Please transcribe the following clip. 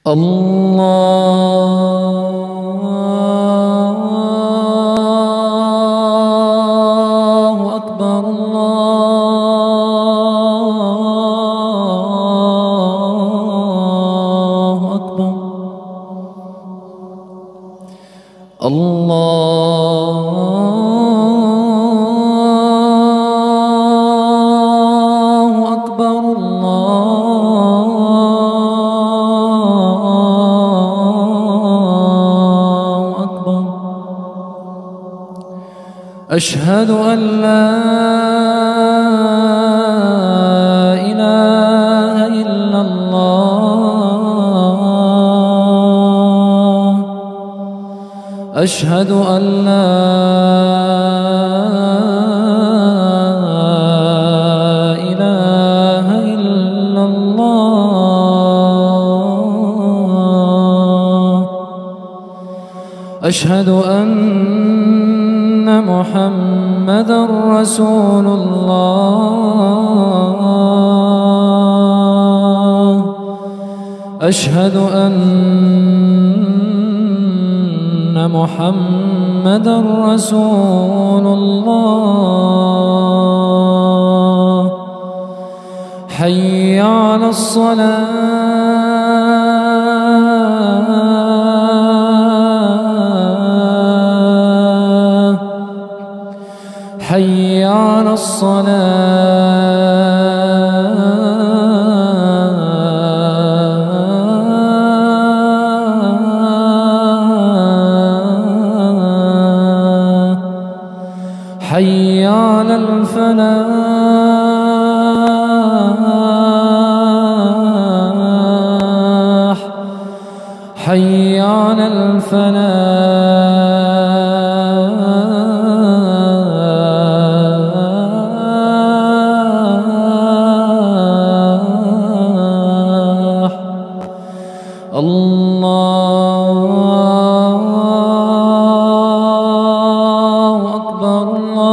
الله أكبر الله أكبر الله أكبر الله أكبر أشهد أن لا إله إلا الله أشهد أن لا إله إلا الله أشهد أن محمدًا رسول الله أشهد أن محمدًا رسول الله حي على الصلاة حي على الصلاة حي على الفلاح حي على الفلاح الله أكبر الله